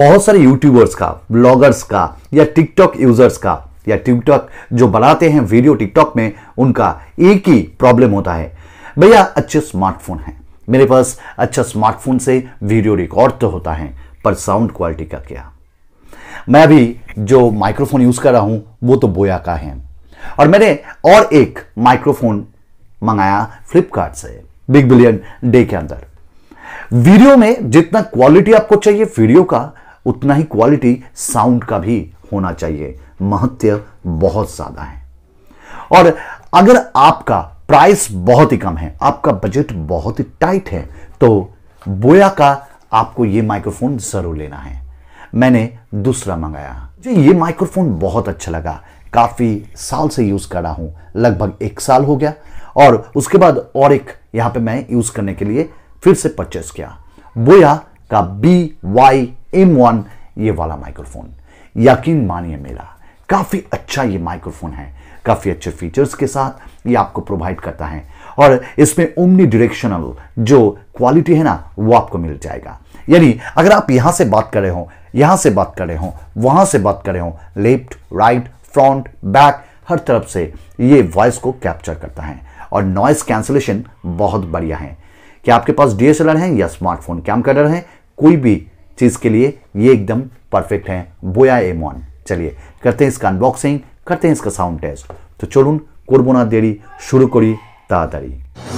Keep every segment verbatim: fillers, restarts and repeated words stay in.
बहुत सारे यूट्यूबर्स का, ब्लॉगर्स का या टिकटॉक यूजर्स का या टिकटॉक जो बनाते हैं वीडियो टिकटॉक में, उनका एक ही प्रॉब्लम होता है, भैया अच्छे स्मार्टफोन हैं, मेरे पास अच्छा स्मार्टफोन से वीडियो रिकॉर्ड तो होता है पर साउंड क्वालिटी का क्या। मैं अभी जो माइक्रोफोन यूज कर रहा हूं वो तो बोया का है और मैंने और एक माइक्रोफोन मंगाया फ्लिपकार्ट से बिग बिलियन डे के अंदर। वीडियो में जितना क्वालिटी आपको चाहिए वीडियो का, उतना ही क्वालिटी साउंड का भी होना चाहिए। महत्व बहुत ज्यादा है। और अगर आपका प्राइस बहुत ही कम है, आपका बजट बहुत ही टाइट है, तो बोया का आपको यह माइक्रोफोन जरूर लेना है। मैंने दूसरा मंगाया, मुझे ये माइक्रोफोन बहुत अच्छा लगा। काफी साल से यूज कर रहा हूं, लगभग एक साल हो गया। और उसके बाद और एक यहां पे मैं यूज करने के लिए फिर से परचेस किया, बोया का बी वाई एम वन, ये वाला माइक्रोफोन। यकीन मानिए मेरा, काफी अच्छा ये माइक्रोफोन है, काफी अच्छे फीचर्स के साथ ये आपको प्रोवाइड करता है। और इसमें ओमनी डायरेक्शनल जो क्वालिटी है ना, वो आपको मिल जाएगा। यानी अगर आप यहां से बात कर रहे हो, यहां से बात कर रहे हो, वहां से बात कर रहे हो, लेफ्ट, राइट, फ्रंट, बैक, हर तरफ से ये वॉइस को कैप्चर करता है। और नॉइस कैंसलेशन बहुत बढ़िया है। कि आपके पास डी एस एल आर है या स्मार्टफोन कैमकर्डर है, कोई भी चीज के लिए ये एकदम परफेक्ट है बोया एम वन। चलिए करते हैं इसका अनबॉक्सिंग, करते हैं इसका साउंड टेस्ट। तो चलून करबो ना देरी, शुरू करी ताड़ाताड़ी।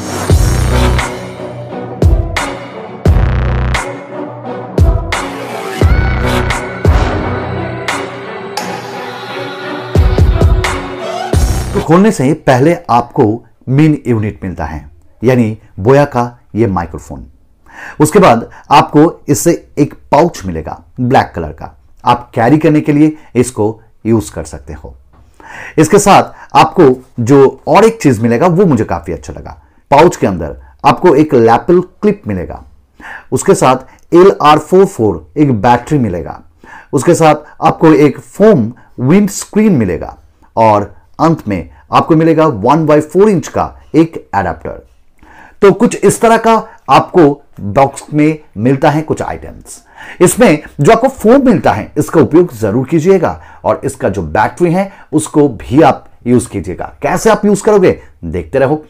तो खोलने से ही पहले आपको मेन यूनिट मिलता है, यानी बोया का ये माइक्रोफोन। उसके बाद आपको इससे एक पाउच मिलेगा ब्लैक कलर का, आप कैरी करने के लिए इसको यूज कर सकते हो। इसके साथ आपको जो और एक चीज मिलेगा वो मुझे काफी अच्छा लगा। पाउच के अंदर आपको एक लैपल क्लिप मिलेगा, उसके साथ एल आर फोर फोर एक बैटरी मिलेगा, उसके साथ आपको एक फोम विंड स्क्रीन मिलेगा और अंत में आपको मिलेगा वन बाई फोर इंच का एक एडाप्टर। तो कुछ इस तरह का आपको बॉक्स में मिलता है कुछ आइटम्स। इसमें जो आपको फोम मिलता है इसका उपयोग जरूर कीजिएगा और इसका जो बैटरी है उसको भी आप यूज कीजिएगा। कैसे आप यूज करोगे देखते रहो।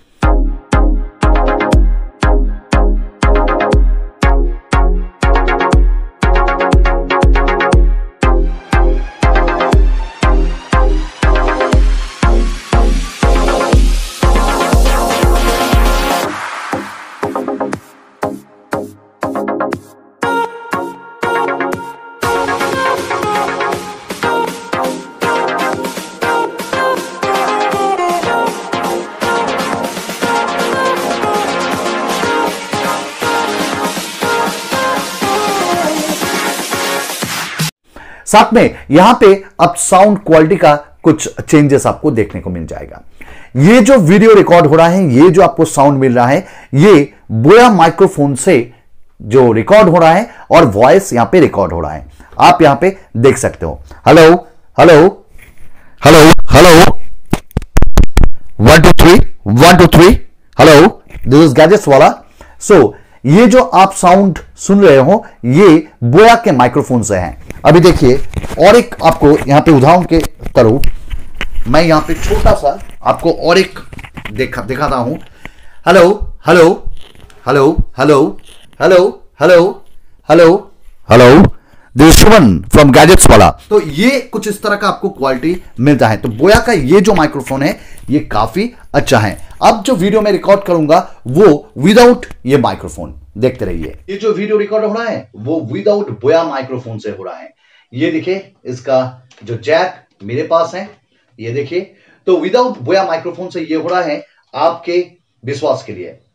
साथ में यहां पे अब साउंड क्वालिटी का कुछ चेंजेस आपको देखने को मिल जाएगा। ये जो वीडियो रिकॉर्ड हो रहा है, ये जो आपको साउंड मिल रहा है, ये बोया माइक्रोफोन से जो रिकॉर्ड हो रहा है और वॉइस यहां पे रिकॉर्ड हो रहा है। आप यहां पे देख सकते हो। Hello hello hello hello, one two three one two three, hello, this is gadgets वाला। सो ये जो आप साउंड सुन रहे हो ये बोया के माइक्रोफोन से है। अभी देखिए और एक आपको यहां पे उदाहरण के करूं, मैं यहां पे छोटा सा आपको और एक देखा दिखाता हूं। Hello hello hello hello hello hello hello hello, this Shubhan from gadgets वाला। तो ये कुछ इस तरह का आपको क्वालिटी मिलता है। तो बोया का ये जो माइक्रोफोन है ये काफी अच्छा है। अब जो वीडियो में रिकॉर्ड करूंगा वो विदाउट ये माइक्रोफोन, देखते रहिए। ये जो वीडियो रिकॉर्ड हो रहा है वो विदाउट बोया माइक्रोफोन से हो रहा है। ये देखिए इसका जो जैक मेरे पास है, ये देखिए। तो विदाउट बोया माइक्रोफोन से ये हो रहा है, आपके विश्वास के लिए।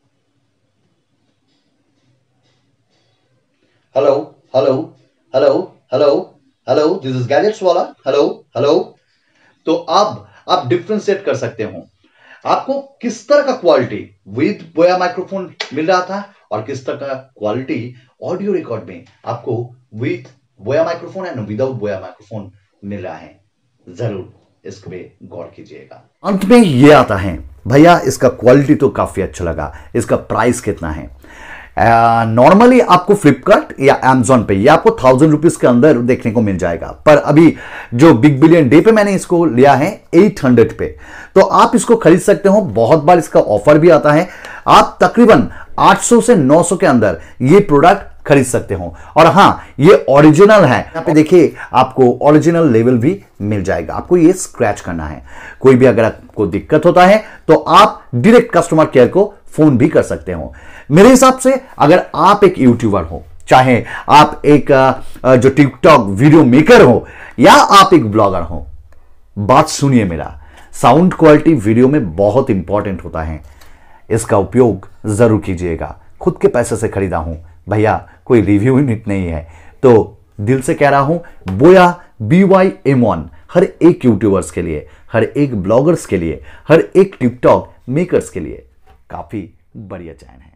Hello hello hello hello hello, this is gadgets वाला। Hello hello. तो अब आप डिफरेंशिएट कर सकते हो आपको किस तरह का क्वालिटी विद बोया माइक्रोफोन मिल रहा था और किस तरह का क्वालिटी ऑडियो रिकॉर्ड में आपको with Boya microphone and without Boya microphone मिल रहा है। जरूर इस पे गौर कीजिएगा। अंत में ये आता है, भैया इसका क्वालिटी तो काफी अच्छा लगा, इसका प्राइस कितना है। नॉर्मली uh, आपको फ्लिपकार्ट या अमेजोन पे या आपको थाउजेंड रुपीज के अंदर देखने को मिल जाएगा, पर अभी जो बिग बिलियन डे पे मैंने इसको लिया है एट हंड्रेड पे, तो आप इसको खरीद सकते हो। बहुत बार इसका ऑफर भी आता है, आप तकरीबन आठ सौ से नौ सौ के अंदर ये प्रोडक्ट खरीद सकते हो। और हां, ये ओरिजिनल है, यहां पे देखिए आपको ओरिजिनल लेवल भी मिल जाएगा। आपको ये स्क्रैच करना है। कोई भी अगर आपको दिक्कत होता है तो आप डायरेक्ट कस्टमर केयर को फोन भी कर सकते हो। मेरे हिसाब से अगर आप एक यूट्यूबर हो, चाहे आप एक जो टिकटॉक वीडियो मेकर हो या आप एक ब्लॉगर हो, बात सुनिए, मेरा साउंड क्वालिटी वीडियो में बहुत इंपॉर्टेंट होता है। इसका उपयोग जरूर कीजिएगा। खुद के पैसे से खरीदा हूं भैया, कोई रिव्यू यूनिट नहीं है, तो दिल से कह रहा हूं, Boya B Y M one हर एक यूट्यूबर्स के लिए, हर एक ब्लॉगर्स के लिए, हर एक टिकटॉक मेकर्स के लिए काफी बढ़िया चैन है।